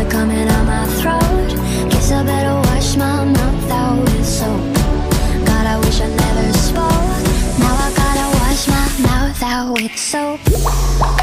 coming out my throat. Guess I better wash my mouth out with soap. God, I wish I never spoke. Now I gotta wash my mouth out with soap.